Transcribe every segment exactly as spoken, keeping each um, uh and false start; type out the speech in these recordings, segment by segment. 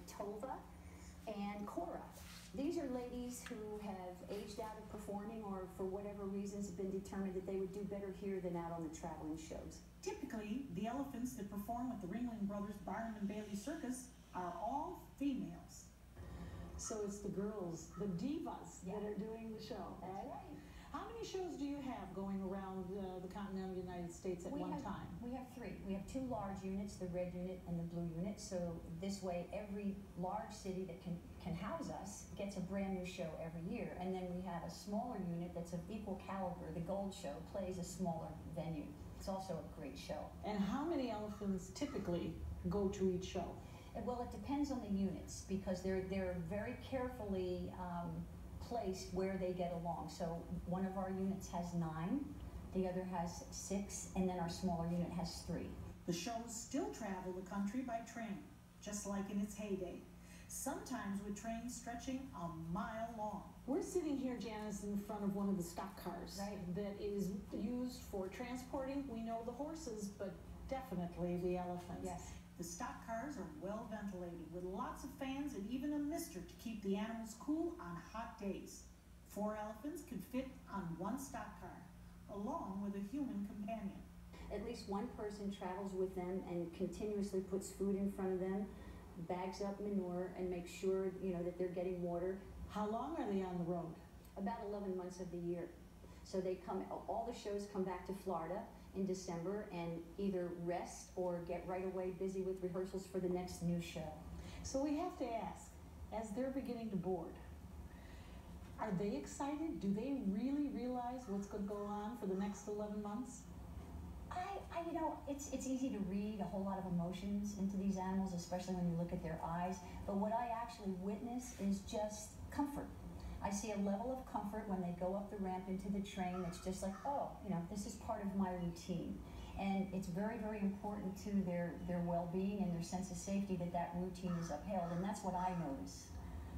Tova and Cora. These are ladies who have aged out of performing or for whatever reasons have been determined that they would do better here than out on the traveling shows. Typically, the elephants that perform with the Ringling Brothers Barnum and Bailey Circus are all females. So it's the girls, the divas, Yeah. that are doing the show, That's right? right. How many shows do you have going around uh, the continental United States at We one have, time? We have three. We have two large units, the red unit and the blue unit. So this way, every large city that can, can house us gets a brand new show every year. And then we have a smaller unit that's of equal caliber. The Gold Show plays a smaller venue. It's also a great show. And how many elephants typically go to each show? Well, it depends on the units because they're they're very carefully um, placed where they get along. So one of our units has nine, the other has six, and then our smaller unit has three. The shows still travel the country by train, just like in its heyday, sometimes with trains stretching a mile long. We're sitting here, Janice, in front of one of the stock cars Right. that is used for transporting. We know the horses, but definitely the elephants. Yes. The stock cars are well ventilated with lots of fans and even a mister to keep the animals cool on hot days. Four elephants can fit on one stock car, along with a human companion. At least one person travels with them and continuously puts food in front of them, bags up manure, and makes sure, you know, that they're getting water. How long are they on the road? About eleven months of the year. So they come, all the shows come back to Florida in December and either rest or get right away busy with rehearsals for the next new show. So we have to ask, as they're beginning to board, are they excited? Do they really realize what's going to go on for the next eleven months? I, I, you know, it's it's easy to read a whole lot of emotions into these animals, especially when you look at their eyes. But what I actually witness is just comfort. I see a level of comfort when they go up the ramp into the train. It's just like, oh, you know, this is part of my routine. And it's very, very important to their, their well-being and their sense of safety that that routine is upheld. And that's what I notice.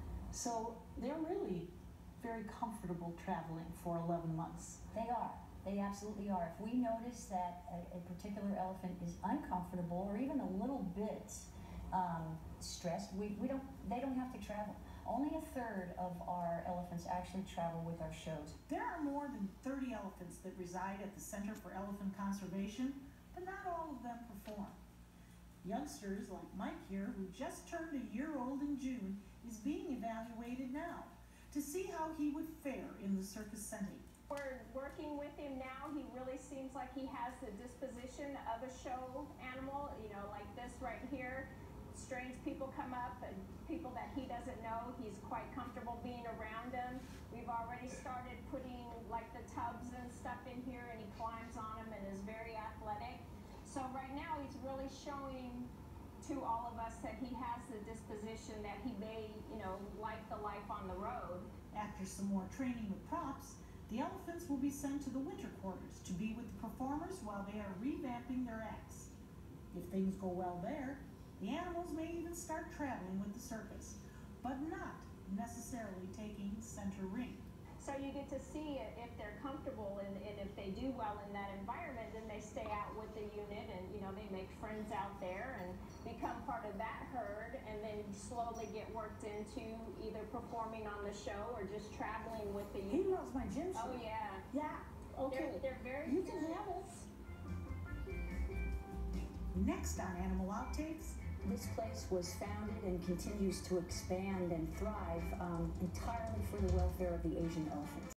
So they're really very comfortable traveling for eleven months. They are. They absolutely are. If we notice that a, a particular elephant is uncomfortable or even a little bit um, stressed, we, we don't, they don't have to travel. Only a third of our elephants actually travel with our shows. There are more than thirty elephants that reside at the Center for Elephant Conservation, but not all of them perform. Youngsters like Mike here, who just turned a year old in June, is being evaluated now to see how he would fare in the circus setting. We're working with him now. He really seems like he has the disposition of a show animal, you know, like this right here. Strange people come up and people that he doesn't know, he's quite comfortable being around them. We've already started putting like the tubs and stuff in here, and he climbs on them and is very athletic. So right now he's really showing to all of us that he has the disposition that he may, you know, like the life on the road. After some more training with props, the elephants will be sent to the winter quarters to be with the performers while they are revamping their acts. If things go well there, the animals may even start traveling with the circus, but not necessarily taking center ring. So you get to see it if they're comfortable, and, and if they do well in that environment, then they stay out with the unit, and you know, they make friends out there and become part of that herd, and then slowly get worked into either performing on the show or just traveling with the He unit. loves my gym Oh shoes. yeah. Yeah, okay. They're, they're very You can serious. have it. Next on Animal Outtakes, This place was founded and continues to expand and thrive um, entirely for the welfare of the Asian elephant.